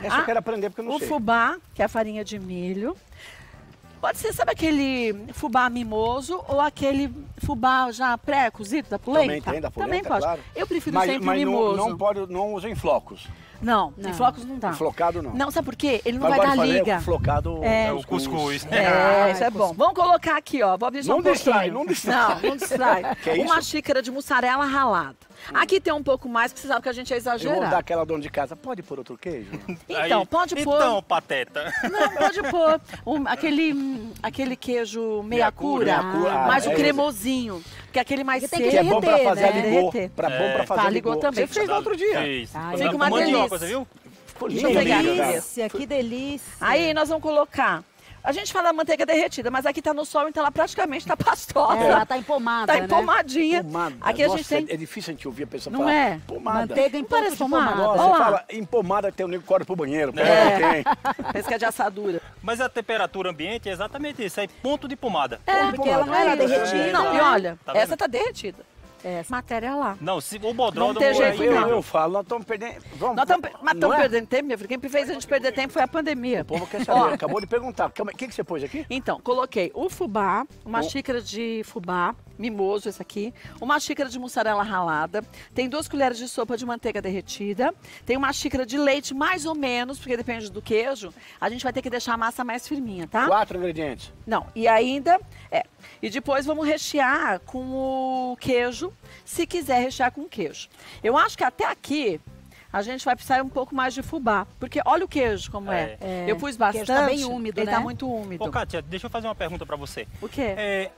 Essa eu quero aprender porque eu não sei. O fubá, que é a farinha de milho. Pode ser, sabe aquele fubá mimoso ou aquele fubá já pré-cozido da polenta? Também tem da polenta, Também pode. claro. Eu prefiro Mas sempre o não, mimoso. não usa em flocos. Não, em flocos não dá. Flocado não. Não, sabe por quê? Ele não Mas vai agora dar eu falei, liga. o flocado É. é O cuscuz. Isso é bom. Vamos colocar aqui, ó. Vou abrir só Não um pouquinho. distrai, não distrai. Não distrai. Que é Uma isso? xícara de mussarela ralada. Aqui tem um pouco mais, porque você sabe que a gente é Eu vou dar exagerado. aquela dona de casa. Pode pôr outro queijo? Então, Aí, pode pôr. Então, pateta. Não, pode pôr aquele queijo meia cura, Meia-cura, mais o é cremosinho. Porque aquele mais Que tem seco. que Que é bom pra derreter, fazer né? a ligô. Derreter. Bom pra fazer Tá, a ligô ligô. também. Você fez no outro dia. Fez. Fica uma Mandioca, delícia. você viu? Ficou Deixa lindo, eu pegar lindo, aqui. cara. delícia, que delícia. Aí nós vamos colocar. A gente fala manteiga derretida, mas aqui tá no sol, então ela praticamente tá pastosa. Ela tá empomada, Tá né? empomadinha. Pomada. Aqui a Nossa, gente tem... é difícil a gente ouvir a pessoa Não falar. é? Pomada. Manteiga em Não parece ponto de pomada? pomada. Nossa, Olha você lá. fala em pomada tem o nego que corre pro banheiro. Pensa que é de assadura. Mas a temperatura ambiente é exatamente isso, é ponto de pomada. É, Porque ela não era derretida. Não, e né? olha, Tá vendo? essa tá derretida. Essa. Matéria lá. Não, se o bodró Não do tem molho jeito, aí, não. Eu falo, nós estamos perdendo. Vamos, Mas não estamos é? perdendo tempo, minha filha. Quem fez a gente perder tempo foi a pandemia. O povo quer Ó, saber. Acabou de perguntar. O que você pôs aqui? então, coloquei o fubá, uma xícara de fubá, mimoso esse aqui, uma xícara de mussarela ralada, tem 2 colheres de sopa de manteiga derretida, tem uma xícara de leite mais ou menos, porque depende do queijo, a gente vai ter que deixar a massa mais firminha, tá? 4 ingredientes. Não, e ainda, e depois vamos rechear com o queijo, se quiser rechear com queijo. Eu acho que até aqui a gente vai precisar um pouco mais de fubá, porque olha o queijo como é. Eu pus O bastante, queijo tá bem úmido, ele né? tá muito úmido. Ô, Kátia, deixa eu fazer uma pergunta pra você. O quê?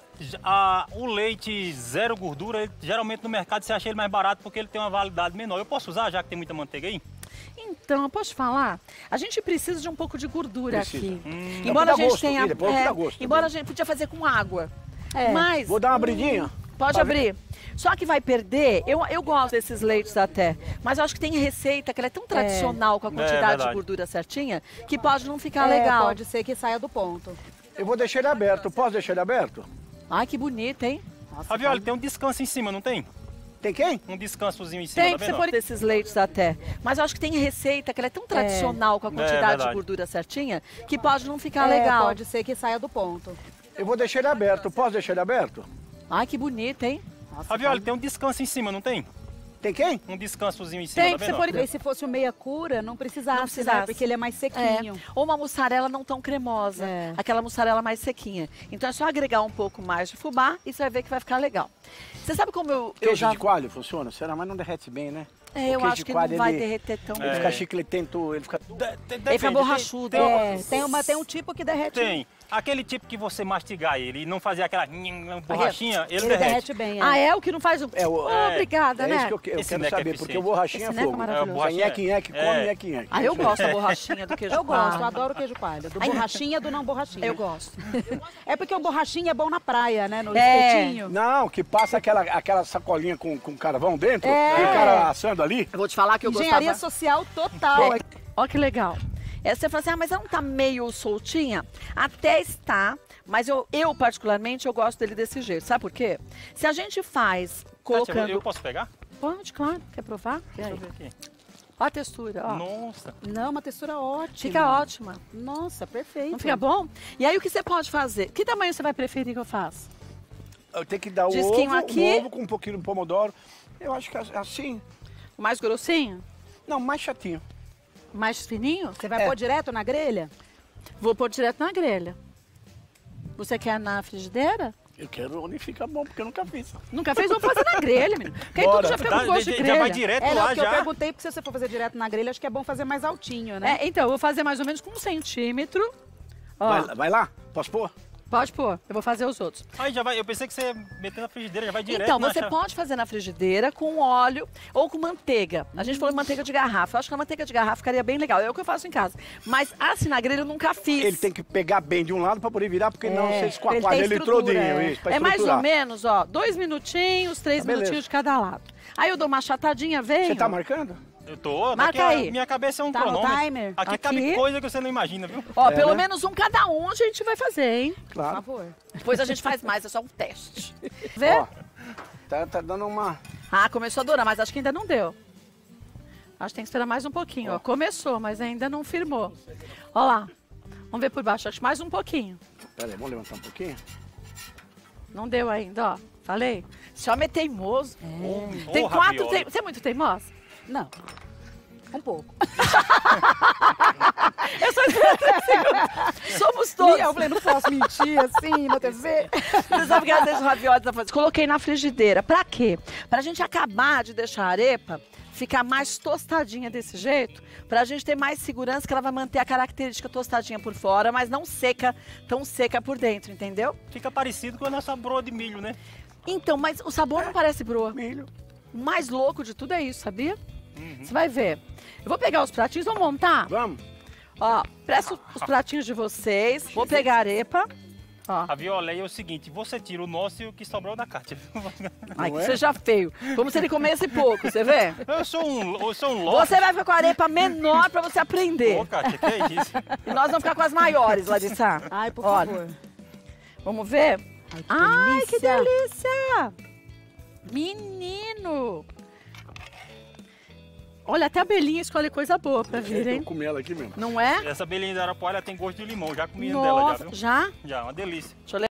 O leite zero gordura, geralmente no mercado você acha ele mais barato porque ele tem uma validade menor. Eu posso usar, já que tem muita manteiga aí? Então, eu posso te falar? A gente precisa de um pouco de gordura Precisa. aqui. Dá Embora pra a dar gente gosto, tenha. filha, pode dar gosto embora a também. gente podia fazer com água. É. Mas. Vou dar uma abridinha. Pode Pra abrir. Só que vai perder. Eu gosto desses leites até. Mas eu acho que tem receita que ela é tão tradicional com a quantidade de verdade. gordura certinha que pode não ficar É, legal. pode ser que saia do ponto. Eu vou deixar ele aberto. Posso deixar ele aberto? Ai, que bonito, hein? Nossa, A Viola, tem um descanso em cima, não tem? Tem quem? Um descansozinho em cima, Tem tá que você vendo? pôr desses leites até. Mas eu acho que tem receita que ela é tão tradicional com a quantidade de verdade. gordura certinha que pode não ficar É, legal. pode ser que saia do ponto. Eu vou deixar ele aberto. Posso deixar ele aberto? Ai, que bonito, hein? Nossa, A Viola, tem um descanso em cima, não tem? Tem quem? Um descansozinho em cima, Tem tá que você vendo? pôr talvez se fosse o meia cura, não precisasse, Não precisasse. né? Porque ele é mais sequinho. Ou uma mussarela não tão cremosa, É. aquela mussarela mais sequinha. Então é só agregar um pouco mais de fubá e você vai ver que vai ficar legal. Você sabe como eu Queijo já... de coalho funciona? Será? Mas não derrete bem, né? É, O eu queijo acho de que coalho, não vai ele- derreter tão Ele bem. fica chicletento, ele fica... Ele fica borrachudo. Tem um tipo que derrete. Tem. Aquele tipo que você mastigar ele e não fazer aquela borrachinha, ele Ele derrete. bem, Ah, é o que não faz o... É o- Obrigada, É né? isso que eu Esse quero neco é saber, porque eficiente. o borrachinha Esse é neco é fogo. maravilhoso. borrachinha- Nheque-nheque, come É. nheque-nheque. Ah, eu gosto da borrachinha do queijo Eu gosto, eu coalho. adoro queijo coalho. Do borrachinha e do não borrachinha. Eu gosto. É porque o borrachinha é bom na praia, né? No É. espetinho. Não, que passa aquela sacolinha com carvão dentro, É. e o cara assando ali. Eu vou te falar que eu Engenharia gostava... social total. Ó que legal. Você fala assim, mas ela não tá meio soltinha? Até está, mas eu particularmente, eu gosto dele desse jeito. Sabe por quê? Se a gente faz Kátia, colocando... eu posso pegar? Pode, claro. Quer provar? Deixa eu ver aqui. Ó a textura, ó. Nossa. Não, uma textura ótima. Fica ótima. Nossa, perfeito. Não fica bom? E aí o que você pode fazer? Que tamanho você vai preferir que eu faça? Eu tenho que dar o Disquinho ovo, aqui. um ovo com um pouquinho de pomodoro. Eu acho que assim... O mais grossinho? Não, mais chatinho. Mais fininho? Você vai É. pôr direto na grelha? Vou pôr direto na grelha. Você quer na frigideira? Eu quero onde fica bom, porque eu nunca fiz. Nunca fez? Vamos fazer na grelha, menino. Porque aí Bora. tudo já fica com gosto de já grelha. vai direto É, não, lá porque eu já. perguntei, porque se você for fazer direto na grelha, acho que é bom fazer mais altinho, né? Então, eu vou fazer mais ou menos com 1 centímetro. Ó, Vai lá? Posso pôr? pode pôr. Eu vou fazer os outros. Aí já vai, eu pensei que você ia meter na frigideira, já vai direto Então, na você chave. pode fazer na frigideira com óleo ou com manteiga. A gente falou manteiga de garrafa. Eu acho que a manteiga de garrafa ficaria bem legal. É o que eu faço em casa. Mas assim, na grelha eu nunca fiz. Ele tem que pegar bem de um lado para poder virar, porque não você ele esquarqualha tem ele estrutura, todinho. é. Isso, pra É mais ou estruturar. menos, ó, 2 minutinhos, 3 Tá, beleza. minutinhos de cada lado. Aí eu dou uma chatadinha, venho. Você tá marcando? Eu tô, Marca daqui aí. minha cabeça é um Tá no cronômetro. timer? Aqui Aqui. cabe coisa que você não imagina, viu? Ó, É, pelo né? menos um cada um a gente vai fazer, hein? Por Claro. favor. Depois a gente faz mais, é só um teste. Vê? Ó, tá dando uma... Ah, começou a dourar, mas acho que ainda não deu. Acho que tem que esperar mais um pouquinho, ó. Começou, mas ainda não firmou. Ó lá. Vamos ver por baixo, acho que mais um pouquinho. Pera aí, vamos levantar um pouquinho? Não deu ainda, ó. Falei. Esse homem é teimoso. Tem Ô, 4 Raviola. Você é muito teimosa? Não. Um pouco. Eu só espero 3 segundos. Somos todos. Eu falei, não posso mentir assim na TV. Você sabe que às vezes o ravioli tá fazendo? Coloquei na frigideira. Pra quê? Pra gente acabar de deixar a arepa ficar mais tostadinha desse jeito, pra gente ter mais segurança que ela vai manter a característica tostadinha por fora, mas não seca, tão seca por dentro, entendeu? Fica parecido com a nossa broa de milho, né? Então, mas o sabor não parece broa. Milho. O mais louco de tudo é isso, sabia? Você vai ver. Eu vou pegar os pratinhos, vamos montar? Vamos. Ó, presta os pratinhos de vocês. Vou pegar a arepa. Ó. A viola é o seguinte, você tira o nosso e o que sobrou da Kátia. Ai, Não que é? seja feio. Como se ele comesse pouco, você vê? Eu sou um louco. Você vai ficar com a arepa menor pra você aprender. Ô, Kátia, que é isso? E nós vamos ficar com as maiores, Larissa. Ai, por Olha. favor. Vamos ver? Ai, Que delícia! Menino! Olha, até a abelhinha escolhe coisa boa pra vir, Eu hein? comi ela aqui mesmo. Não é? Essa belinha de Arapuá, ela tem gosto de limão. Já comi dela já, Nossa, viu? já? Já, uma delícia. Deixa eu